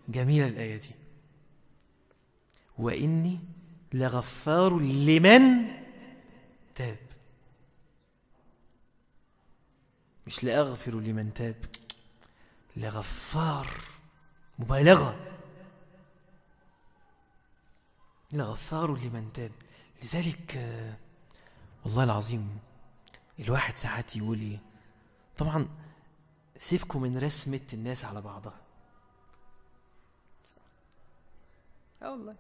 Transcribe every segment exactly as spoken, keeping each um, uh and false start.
جميلة الآية دي، وإني لغفار لمن تاب، مش لأغفر لمن تاب، لغفار، مبالغة، لغفار لمن تاب. لذلك آه والله العظيم الواحد ساعات يقول ايه، طبعا سيبكم من رسمة الناس على بعضها، اه والله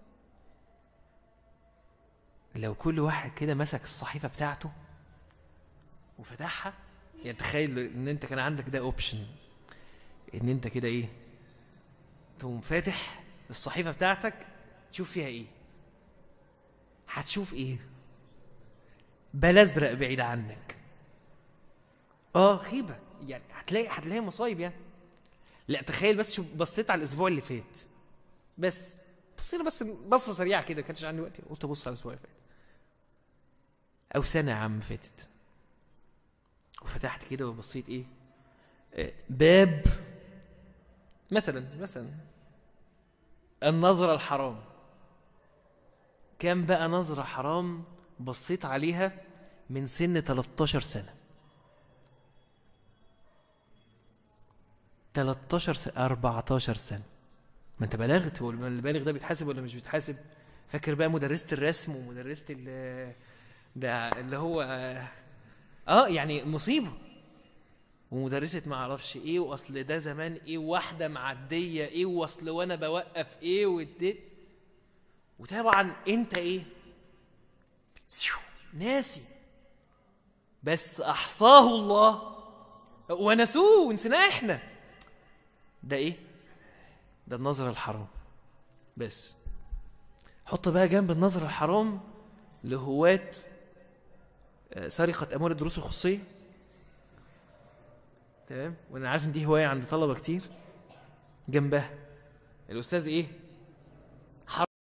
لو كل واحد كده مسك الصحيفة بتاعته وفتحها، يعني تخيل ان انت كان عندك ده اوبشن، ان انت كده ايه تقوم فاتح الصحيفة بتاعتك تشوف فيها ايه، هتشوف ايه؟ بل ازرق بعيد عنك، اه خيبة، يعني هتلاقي هتلاقي مصايب يعني. لا تخيل بس، شوف بصيت على الاسبوع اللي فات، بس بصينا بس بصة سريعة كده، كانش عندي وقت قلت ابص على الاسبوع اللي فات او سنة يا عم فاتت، وفتحت كده وبصيت ايه آه باب مثلا مثلا النظرة الحرام، كان بقى نظرة حرام بصيت عليها من سن تلتاشر سنة، تلتاشر سنة، اربعتاشر سنة، ما انت بلغت، هو البالغ ده بيتحاسب ولا مش بيتحاسب؟ فاكر بقى مدرسة الرسم ومدرسة ال ده اللي هو اه يعني مصيبة، ومدرسة ما اعرفش ايه، واصل ده زمان ايه، واحدة معدية ايه، واصل وانا بوقف ايه ودي، وطبعا انت ايه ناسي، بس احصاه الله ونسوه ونسيناه احنا، ده ايه؟ ده النظر الحرام. بس حط بقى جنب النظر الحرام لهواة سرقة اموال الدروس الخصوصية، تمام، وانا عارف ان دي هواية عند طلبة كتير، جنبها الاستاذ ايه